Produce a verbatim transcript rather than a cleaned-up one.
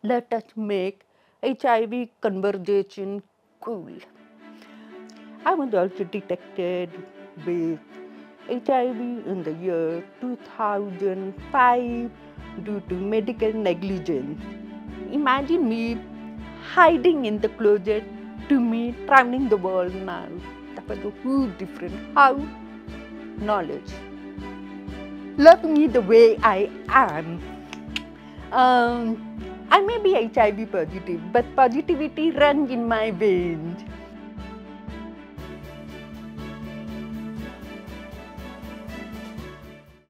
Let us make H I V conversation cool. I was also detected with H I V in the year two thousand five due to medical negligence. Imagine me hiding in the closet to me traveling the world now. That was a huge difference. How? Knowledge. Love me the way I am. Um, I may be H I V positive, but positivity runs in my veins.